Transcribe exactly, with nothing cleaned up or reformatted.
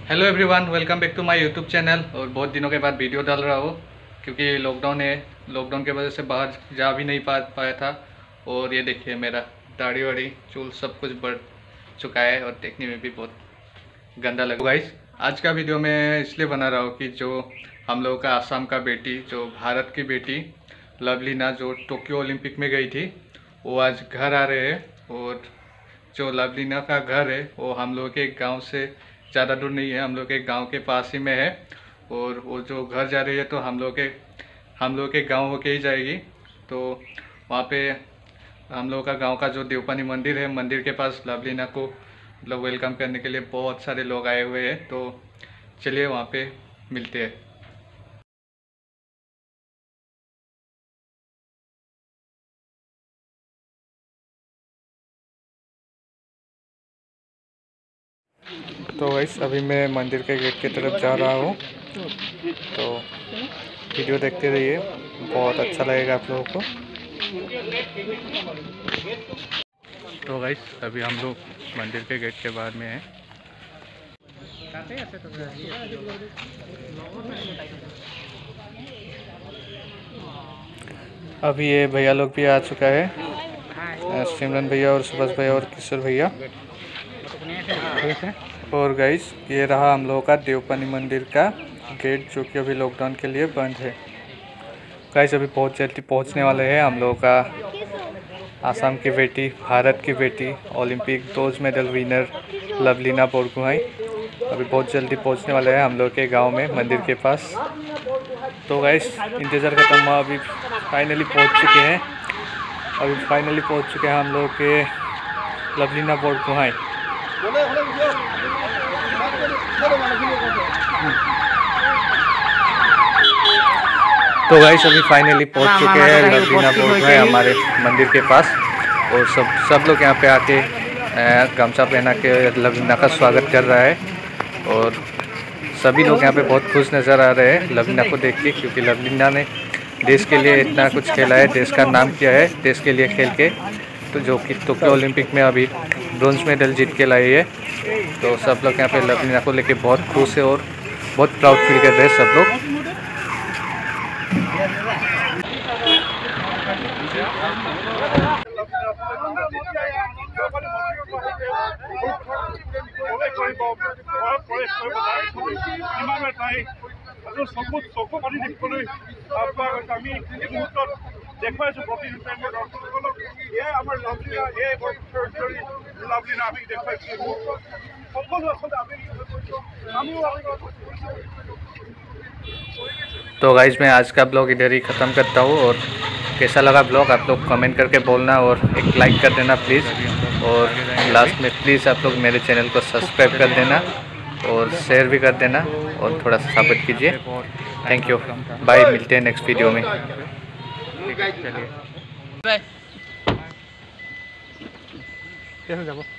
Hello everyone, welcome back to my YouTube channel. और बहुत दिनों के बाद वीडियो डाल रहा हूँ क्योंकि लॉकडाउन है। लॉकडाउन की वजह से बाहर जा भी नहीं पा पाया था। और ये देखिए, मेरा दाढ़ी वाड़ी चूल सब कुछ बढ़ चुका है और देखने में भी बहुत गंदा लगा। गाइस, आज का वीडियो मैं इसलिए बना रहा हूँ कि जो हम लोगों का आसाम का बेटी, जो भारत की बेटी लवलीना, जो टोक्यो ओलंपिक में गई थी, वो आज घर आ रहे हैं। और जो लवलीना का घर है वो हम लोग के गांव से ज़्यादा दूर नहीं है, हम लोग के गांव के पास ही में है। और वो जो घर जा रही है तो हम लोग के हम लोग के गांव होके ही जाएगी। तो वहाँ पे हम लोग का गांव का जो देवपानी मंदिर है, मंदिर के पास लवलीना को मतलब वेलकम करने के लिए बहुत सारे लोग आए हुए हैं। तो चलिए वहाँ पे मिलते हैं। तो वैस अभी मैं मंदिर के गेट की तरफ जा रहा हूँ, तो वीडियो देखते रहिए, बहुत अच्छा लगेगा आप लोगों को। तो गाइस, अभी हम लोग मंदिर के गेट के बाहर में हैं। अभी ये भैया लोग भी आ चुका है, सिमरन भैया और सुभाष भैया और किशोर भैया। और गाइस, ये रहा हम लोगों का देवपानी मंदिर का गेट, जो कि अभी लॉकडाउन के लिए बंद है। गाइस, अभी बहुत जल्दी पहुंचने वाले हैं हम लोगों का आसाम की बेटी, भारत की बेटी, Olympic bronze medal winner Lovlina Borgohain अभी बहुत जल्दी पहुंचने वाले हैं हम लोग के गांव में, मंदिर के पास। तो गाइस, इंतज़ार खत्म हुआ, अभी फाइनली पहुंच चुके हैं अभी फाइनली पहुंच चुके हैं हम लोग के लवलीना बोरगोहाई। तो गाइस, अभी फाइनली पहुंच चुके हैं लवलीना बोरगोहाई हमारे मंदिर के पास। और सब सब लोग यहाँ पे आके गमछा पहना के लवलीना का स्वागत कर रहा है। और सभी लोग यहाँ पे बहुत खुश नज़र आ रहे हैं लवलीना को देख के, क्योंकि लवलीना ने देश के लिए इतना कुछ खेला है, देश का नाम किया है देश के लिए खेल के। तो जो कि टोक्यो ओलंपिक में अभी ब्रोंज मेडल जीत के लाई है। तो सब लोग यहाँ पे लवलीना को लेके बहुत खुश है और बहुत प्राउड फील कर रहे हैं सब लोग। तो गाइज, मैं आज का ब्लॉग इधर ही ख़त्म करता हूँ। और कैसा लगा ब्लॉग आप लोग कमेंट करके बोलना, और एक लाइक कर देना प्लीज़। और लास्ट में प्लीज़ आप लोग मेरे चैनल को सब्सक्राइब कर देना और शेयर भी कर देना और थोड़ा सा सपोर्ट कीजिए। थैंक यू, बाय, मिलते हैं नेक्स्ट वीडियो में। चलिए, कैसे जाओ।